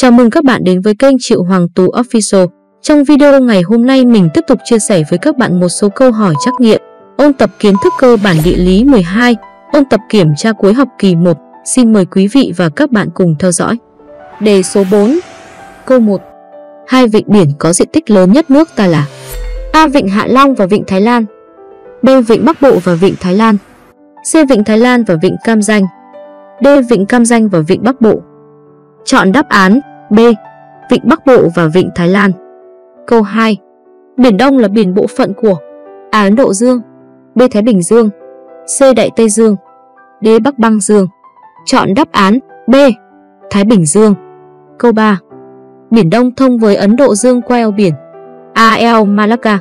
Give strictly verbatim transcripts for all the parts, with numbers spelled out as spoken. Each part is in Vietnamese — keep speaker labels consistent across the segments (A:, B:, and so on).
A: Chào mừng các bạn đến với kênh Triệu Hoàng Tú Official. Trong video ngày hôm nay mình tiếp tục chia sẻ với các bạn một số câu hỏi trắc nghiệm ôn tập kiến thức cơ bản địa lý mười hai, ôn tập kiểm tra cuối học kỳ một. Xin mời quý vị và các bạn cùng theo dõi. Đề số bốn. Câu một. Hai vịnh biển có diện tích lớn nhất nước ta là: A. Vịnh Hạ Long và Vịnh Thái Lan, B. Vịnh Bắc Bộ và Vịnh Thái Lan, C. Vịnh Thái Lan và Vịnh Cam Ranh, D. Vịnh Cam Ranh và Vịnh Bắc Bộ. Chọn đáp án B. Vịnh Bắc Bộ và Vịnh Thái Lan. Câu hai. Biển Đông là biển bộ phận của: A. Ấn Độ Dương, B. Thái Bình Dương, C. Đại Tây Dương, D. Bắc Băng Dương. Chọn đáp án B. Thái Bình Dương. Câu ba. Biển Đông thông với Ấn Độ Dương qua eo biển: A. Eo Malacca,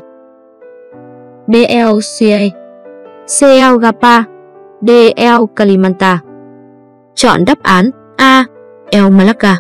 A: B. Eo Suez, C. Eo Gapa, D. Eo Kalimantan. Chọn đáp án A. Eo Malacca.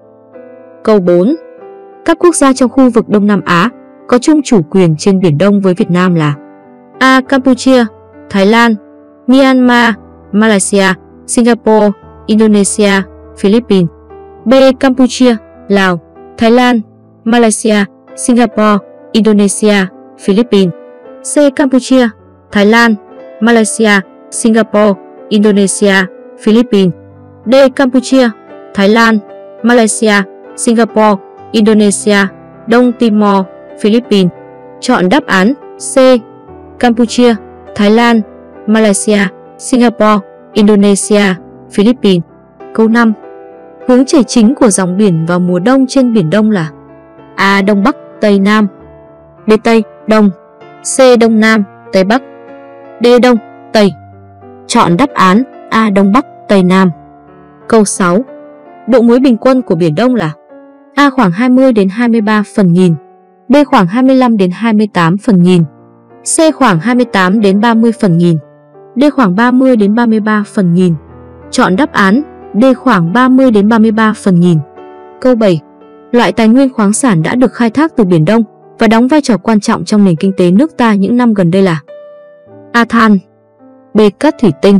A: Câu bốn. Các quốc gia trong khu vực Đông Nam Á có chung chủ quyền trên Biển Đông với Việt Nam là: A. Campuchia, Thái Lan, Myanmar, Malaysia, Singapore, Indonesia, Philippines, B. Campuchia, Lào, Thái Lan, Malaysia, Singapore, Indonesia, Philippines, C. Campuchia, Thái Lan, Malaysia, Singapore, Indonesia, Philippines, D. Campuchia, Thái Lan, Malaysia, Singapore, Indonesia, Đông Timor, Philippines. Chọn đáp án C. Campuchia, Thái Lan, Malaysia, Singapore, Indonesia, Philippines. Câu năm. Hướng chảy chính của dòng biển vào mùa đông trên Biển Đông là: A. Đông Bắc, Tây Nam, B. Tây, Đông, C. Đông Nam, Tây Bắc, D. Đông, Tây. Chọn đáp án A. Đông Bắc, Tây Nam. Câu sáu. Độ muối bình quân của Biển Đông là: A. Khoảng hai mươi đến hai mươi ba phần nghìn, B. Khoảng hai mươi lăm đến hai mươi tám phần nghìn, C. Khoảng hai mươi tám đến ba mươi phần nghìn, D. Khoảng ba mươi đến ba mươi ba phần nghìn. Chọn đáp án D. Khoảng ba mươi đến ba mươi ba phần nghìn. Câu bảy. Loại tài nguyên khoáng sản đã được khai thác từ Biển Đông và đóng vai trò quan trọng trong nền kinh tế nước ta những năm gần đây là: A. Than, B. Cát thủy tinh,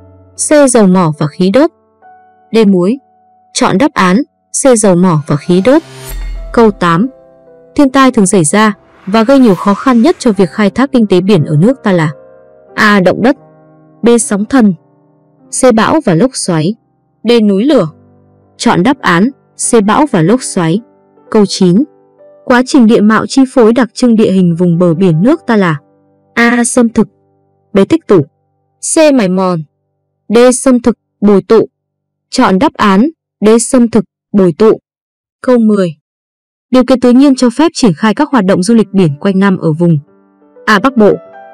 A: C. Dầu mỏ và khí đốt, D. Muối. Chọn đáp án C. Dầu mỏ và khí đốt. Câu tám. Thiên tai thường xảy ra và gây nhiều khó khăn nhất cho việc khai thác kinh tế biển ở nước ta là: A. Động đất, B. Sóng thần, C. Bão và lốc xoáy, D. Núi lửa. Chọn đáp án C. Bão và lốc xoáy. Câu chín. Quá trình địa mạo chi phối đặc trưng địa hình vùng bờ biển nước ta là: A. Xâm thực, B. Tích tụ, C. Mài mòn, D. Xâm thực, bồi tụ. Chọn đáp án D. Xâm thực, bồi tụ. Câu mười. Điều kiện tự nhiên cho phép triển khai các hoạt động du lịch biển quanh năm ở vùng: A. Bắc Bộ,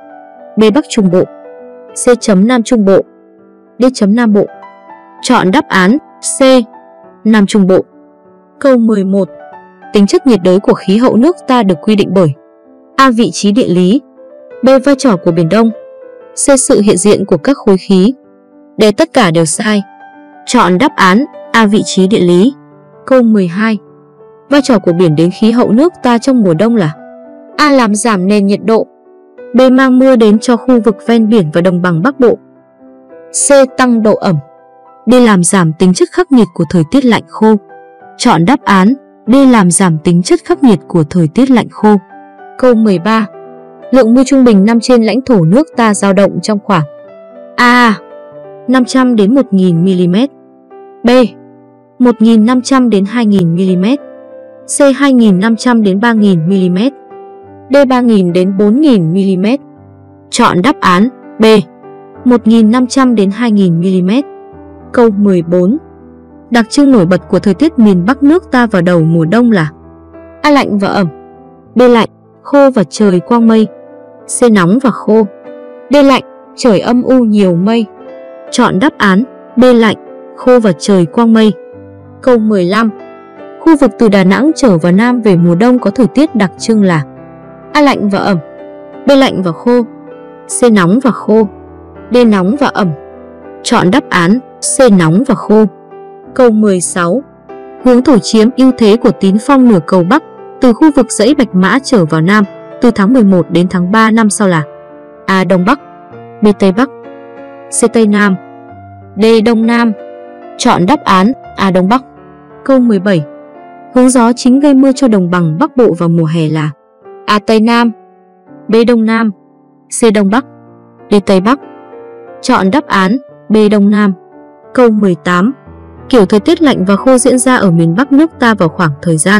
A: B. Bắc Trung Bộ, C. Nam Trung Bộ, D. Nam Bộ. Chọn đáp án C. Nam Trung Bộ. Câu mười một. Tính chất nhiệt đới của khí hậu nước ta được quy định bởi: A. Vị trí địa lý, B. Vai trò của Biển Đông, C. Sự hiện diện của các khối khí, D. Tất cả đều sai. Chọn đáp án A. Vị trí địa lý. Câu mười hai. Vai trò của biển đến khí hậu nước ta trong mùa đông là: A. Làm giảm nền nhiệt độ, B. Mang mưa đến cho khu vực ven biển và đồng bằng Bắc Bộ, C. Tăng độ ẩm, D. Làm giảm tính chất khắc nghiệt của thời tiết lạnh khô. Chọn đáp án D. Làm giảm tính chất khắc nghiệt của thời tiết lạnh khô. Câu mười ba. Lượng mưa trung bình năm trên lãnh thổ nước ta dao động trong khoảng: A. năm trăm đến một nghìn mi-li-mét, B. một nghìn năm trăm đến hai nghìn mi-li-mét, C. hai nghìn năm trăm đến ba nghìn mi-li-mét, D. ba nghìn đến bốn nghìn mi-li-mét. Chọn đáp án B. một nghìn năm trăm đến hai nghìn mi-li-mét. Câu mười bốn. Đặc trưng nổi bật của thời tiết miền Bắc nước ta vào đầu mùa đông là: A. Lạnh và ẩm, B. Lạnh, khô và trời quang mây, C. Nóng và khô, D. Lạnh, trời âm u nhiều mây. Chọn đáp án B. Lạnh, khô và trời quang mây. Câu mười lăm. Khu vực từ Đà Nẵng trở vào Nam về mùa đông có thời tiết đặc trưng là: A. Lạnh và ẩm, B. Lạnh và khô, C. Nóng và khô, D. Nóng và ẩm. Chọn đáp án C. Nóng và khô. Câu mười sáu. Hướng thổi chiếm ưu thế của tín phong nửa cầu Bắc từ khu vực dãy Bạch Mã trở vào Nam từ tháng mười một đến tháng ba năm sau là: A. Đông Bắc, B. Tây Bắc, C. Tây Nam, D. Đông Nam. Chọn đáp án A. Đông Bắc. Câu mười bảy. Hướng gió chính gây mưa cho đồng bằng Bắc Bộ vào mùa hè là A. Tây Nam, B. Đông Nam, C. Đông Bắc, D. Tây Bắc. Chọn đáp án B. Đông Nam. Câu mười tám. Kiểu thời tiết lạnh và khô diễn ra ở miền Bắc nước ta vào khoảng thời gian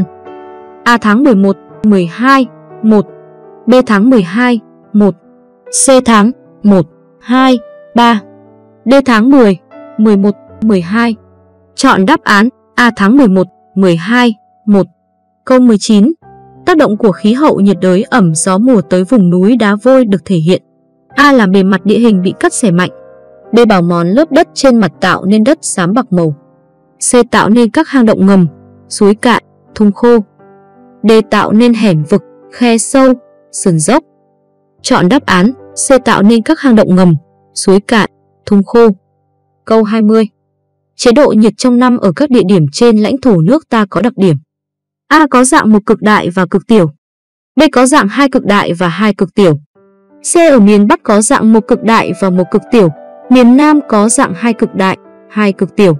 A: A. Tháng mười một, mười hai, một, B. Tháng mười hai, một, C. Tháng một, hai, ba, D. Tháng mười, mười một, mười hai. Chọn đáp án A. Tháng mười một, mười hai, một. Câu mười chín. Tác động của khí hậu nhiệt đới ẩm gió mùa tới vùng núi đá vôi được thể hiện A. Là bề mặt địa hình bị cắt xẻ mạnh, B. Bào mòn lớp đất trên mặt tạo nên đất xám bạc màu, C. Tạo nên các hang động ngầm, suối cạn, thung khô, D. Tạo nên hẻm vực, khe sâu, sườn dốc. Chọn đáp án C. Tạo nên các hang động ngầm, suối cạn, thung khô. Câu hai mươi. Chế độ nhiệt trong năm ở các địa điểm trên lãnh thổ nước ta có đặc điểm A. Có dạng một cực đại và cực tiểu, B. Có dạng hai cực đại và hai cực tiểu, C. Ở miền Bắc có dạng một cực đại và một cực tiểu, miền Nam có dạng hai cực đại, hai cực tiểu,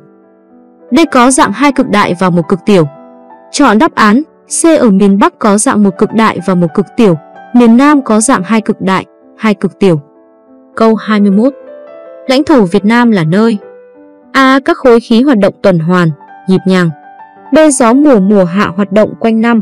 A: D. Có dạng hai cực đại và một cực tiểu. Chọn đáp án C. Ở miền Bắc có dạng một cực đại và một cực tiểu, miền Nam có dạng hai cực đại, hai cực tiểu. Câu hai mươi mốt. Lãnh thổ Việt Nam là nơi A. Các khối khí hoạt động tuần hoàn, nhịp nhàng, B. Gió mùa mùa hạ hoạt động quanh năm,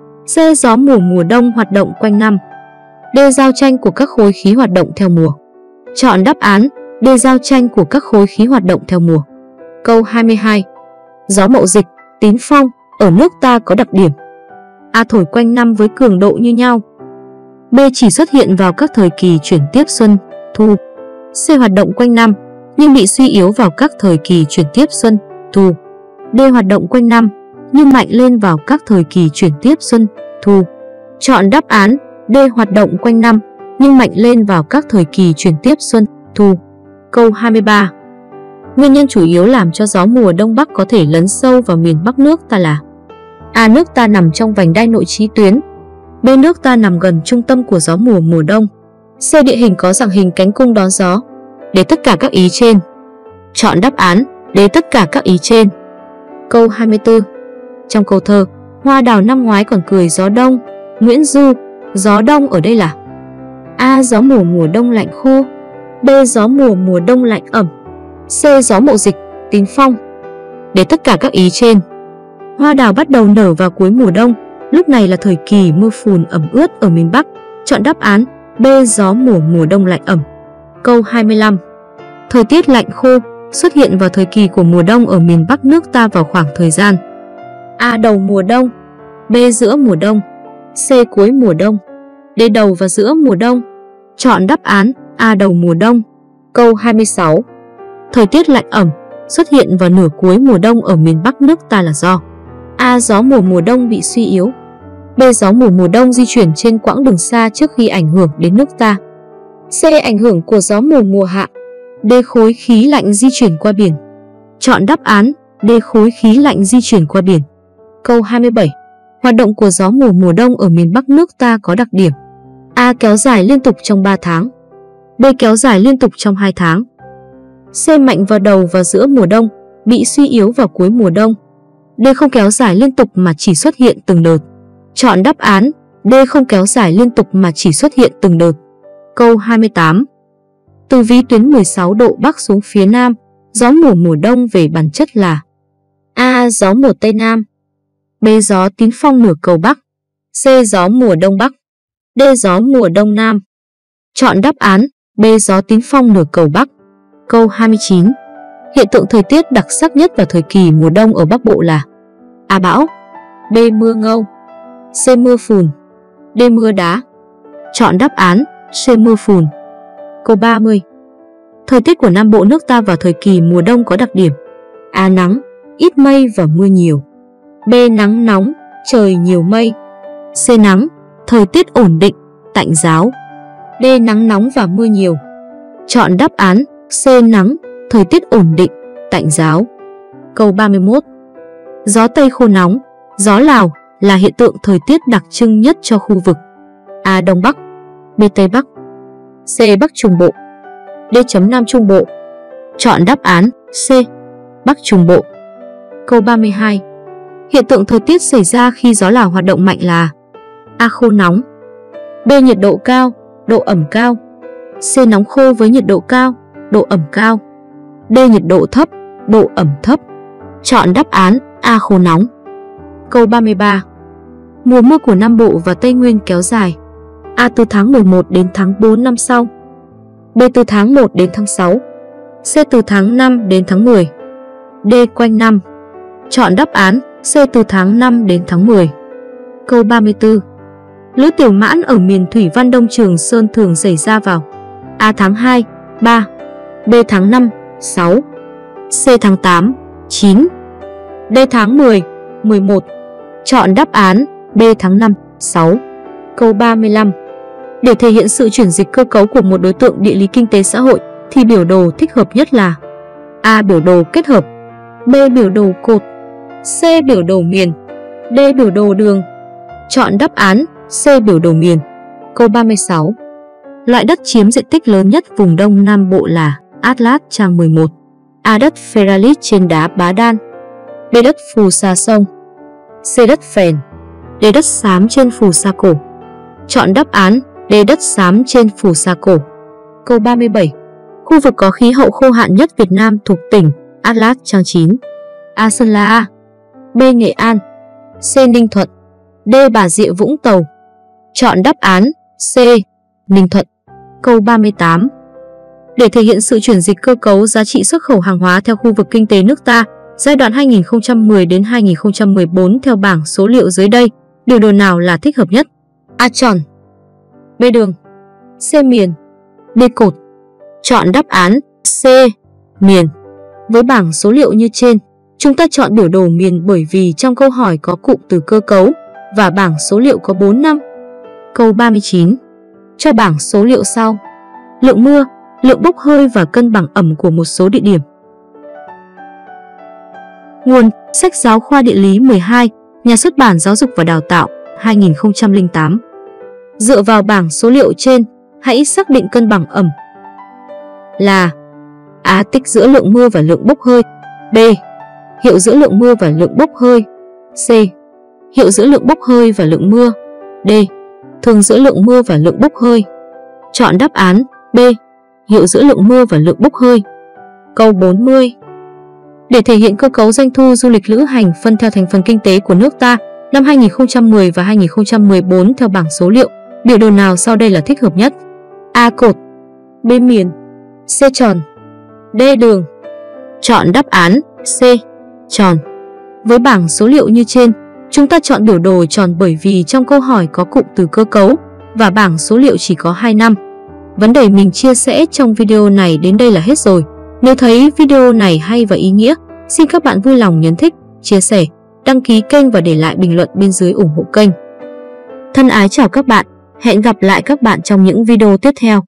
A: C. Gió mùa mùa đông hoạt động quanh năm, D. Giao tranh của các khối khí hoạt động theo mùa. Chọn đáp án D. Giao tranh của các khối khí hoạt động theo mùa. Câu hai mươi hai. Gió Mậu Dịch, Tín Phong ở nước ta có đặc điểm A. Thổi quanh năm với cường độ như nhau, B. Chỉ xuất hiện vào các thời kỳ chuyển tiếp xuân, thu, C. Hoạt động quanh năm nhưng bị suy yếu vào các thời kỳ chuyển tiếp xuân, thu, D. Hoạt động quanh năm nhưng mạnh lên vào các thời kỳ chuyển tiếp xuân, thu. Chọn đáp án D. Hoạt động quanh năm nhưng mạnh lên vào các thời kỳ chuyển tiếp xuân, thu. Câu hai mươi ba. Nguyên nhân chủ yếu làm cho gió mùa đông bắc có thể lấn sâu vào miền Bắc nước ta là A. Nước ta nằm trong vành đai nội chí tuyến, B. Nước ta nằm gần trung tâm của gió mùa mùa đông, C. Địa hình có dạng hình cánh cung đón gió, D. Tất cả các ý trên. Chọn đáp án D. Tất cả các ý trên. Câu hai mươi tư. Trong câu thơ Hoa đào năm ngoái còn cười gió đông, Nguyễn Du, gió đông ở đây là A. Gió mùa mùa đông lạnh khô, B. Gió mùa mùa đông lạnh ẩm, C. Gió Mậu Dịch, Tín Phong. Để tất cả các ý trên. Hoa đào bắt đầu nở vào cuối mùa đông, lúc này là thời kỳ mưa phùn ẩm ướt ở miền Bắc. Chọn đáp án B. Gió mùa mùa đông lạnh ẩm. Câu hai mươi lăm. Thời tiết lạnh khô xuất hiện vào thời kỳ của mùa đông ở miền Bắc nước ta vào khoảng thời gian A. Đầu mùa đông, B. Giữa mùa đông, C. Cuối mùa đông, D. Đầu và giữa mùa đông. Chọn đáp án A. Đầu mùa đông. Câu hai mươi sáu. Thời tiết lạnh ẩm xuất hiện vào nửa cuối mùa đông ở miền Bắc nước ta là do A. Gió mùa mùa đông bị suy yếu, B. Gió mùa mùa đông di chuyển trên quãng đường xa trước khi ảnh hưởng đến nước ta, C. Ảnh hưởng của gió mùa mùa hạ, D. Khối khí lạnh di chuyển qua biển. Chọn đáp án D. Khối khí lạnh di chuyển qua biển. Câu hai mươi bảy. Hoạt động của gió mùa mùa đông ở miền Bắc nước ta có đặc điểm A. Kéo dài liên tục trong ba tháng, B. Kéo dài liên tục trong hai tháng, C. Mạnh vào đầu và giữa mùa đông, bị suy yếu vào cuối mùa đông, D. Không kéo dài liên tục mà chỉ xuất hiện từng đợt. Chọn đáp án D. Không kéo dài liên tục mà chỉ xuất hiện từng đợt. Câu hai mươi tám. Từ vĩ tuyến mười sáu độ Bắc xuống phía Nam, gió mùa mùa đông về bản chất là A. Gió mùa Tây Nam, B. Gió Tín Phong nửa cầu Bắc, C. Gió mùa Đông Bắc, D. Gió mùa Đông Nam. Chọn đáp án B. Gió Tín Phong nửa cầu Bắc. Câu hai mươi chín. Hiện tượng thời tiết đặc sắc nhất vào thời kỳ mùa đông ở Bắc Bộ là A. Bão, B. Mưa ngâu, C. Mưa phùn, D. Mưa đá. Chọn đáp án C. Mưa phùn. Câu ba mươi. Thời tiết của Nam Bộ nước ta vào thời kỳ mùa đông có đặc điểm A. Nắng, ít mây và mưa nhiều, B. Nắng nóng, trời nhiều mây, C. Nắng, thời tiết ổn định, tạnh giáo, D. Nắng nóng và mưa nhiều. Chọn đáp án C. Nắng, thời tiết ổn định, tạnh giáo. Câu ba mươi mốt. Gió Tây khô nóng, gió Lào là hiện tượng thời tiết đặc trưng nhất cho khu vực A. Đông Bắc, B. Tây Bắc, C. Bắc Trung Bộ, D. Nam Trung Bộ. Chọn đáp án C. Bắc Trung Bộ. Câu ba mươi hai. Hiện tượng thời tiết xảy ra khi gió Lào hoạt động mạnh là: A. Khô nóng. B. Nhiệt độ cao, độ ẩm cao. C. Nóng khô với nhiệt độ cao, độ ẩm cao. D. Nhiệt độ thấp, độ ẩm thấp. Chọn đáp án A. Khô nóng. Câu ba mươi ba. Mùa mưa của Nam Bộ và Tây Nguyên kéo dài: A. Từ tháng mười một đến tháng bốn năm sau. B. Từ tháng một đến tháng sáu. C. Từ tháng năm đến tháng mười. D. Quanh năm. Chọn đáp án C. Từ tháng năm đến tháng mười. Câu ba mươi tư. Lứa tiểu mãn ở miền Thủy Văn Đông Trường Sơn thường xảy ra vào: A. Tháng hai, ba. B. Tháng năm, sáu. C. Tháng tám, chín. D. Tháng mười, mười một. Chọn đáp án B. Tháng năm, sáu. Câu ba mươi lăm. Để thể hiện sự chuyển dịch cơ cấu của một đối tượng địa lý kinh tế xã hội thì biểu đồ thích hợp nhất là: A. Biểu đồ kết hợp. B. Biểu đồ cột. C. Biểu đồ miền. D. Biểu đồ đường. Chọn đáp án C. Biểu đồ miền. Câu ba mươi sáu. Loại đất chiếm diện tích lớn nhất vùng Đông Nam Bộ là: Atlas trang mười một. A. Đất Pheralite trên đá Bá Đan. B. Đất phù sa sông. C. Đất phèn. D. Đất xám trên phù sa cổ. Chọn đáp án D. Đất xám trên phù sa cổ. Câu ba mươi bảy. Khu vực có khí hậu khô hạn nhất Việt Nam thuộc tỉnh: Atlas trang chín. A. Sơn La. B. Nghệ An. C. Ninh Thuận. D. Bà Rịa Vũng Tàu. Chọn đáp án C. Ninh Thuận. Câu ba mươi tám. Để thể hiện sự chuyển dịch cơ cấu giá trị xuất khẩu hàng hóa theo khu vực kinh tế nước ta giai đoạn hai nghìn không trăm mười đến hai nghìn không trăm mười bốn theo bảng số liệu dưới đây, biểu đồ nào là thích hợp nhất? A. Tròn. B. Đường. C. Miền. D. Cột. Chọn đáp án C. Miền. Với bảng số liệu như trên, chúng ta chọn biểu đồ miền bởi vì trong câu hỏi có cụm từ cơ cấu và bảng số liệu có bốn năm. Câu ba mươi chín. Cho bảng số liệu sau: lượng mưa, lượng bốc hơi và cân bằng ẩm của một số địa điểm. Nguồn: Sách giáo khoa địa lý mười hai, Nhà xuất bản Giáo dục và Đào tạo, hai nghìn không trăm lẻ tám. Dựa vào bảng số liệu trên, hãy xác định cân bằng ẩm là: A. Tích giữa lượng mưa và lượng bốc hơi. B. Hiệu giữa lượng mưa và lượng bốc hơi. C. Hiệu giữa lượng bốc hơi và lượng mưa. D. Thường giữa lượng mưa và lượng bốc hơi. Chọn đáp án B. Hiệu giữa lượng mưa và lượng bốc hơi. Câu bốn mươi. Để thể hiện cơ cấu doanh thu du lịch lữ hành phân theo thành phần kinh tế của nước ta năm hai nghìn không trăm mười và hai nghìn không trăm mười bốn theo bảng số liệu, biểu đồ nào sau đây là thích hợp nhất? A. Cột. B. Miền. C. Tròn. D. Đường. Chọn đáp án C. Tròn. Với bảng số liệu như trên, chúng ta chọn biểu đồ tròn bởi vì trong câu hỏi có cụm từ cơ cấu và bảng số liệu chỉ có hai năm. Vấn đề mình chia sẻ trong video này đến đây là hết rồi. Nếu thấy video này hay và ý nghĩa, xin các bạn vui lòng nhấn thích, chia sẻ, đăng ký kênh và để lại bình luận bên dưới ủng hộ kênh. Thân ái chào các bạn, hẹn gặp lại các bạn trong những video tiếp theo.